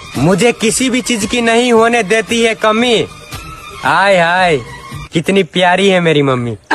मुझे किसी भी चीज की नहीं होने देती है कमी। हाय हाय, कितनी प्यारी है मेरी मम्मी।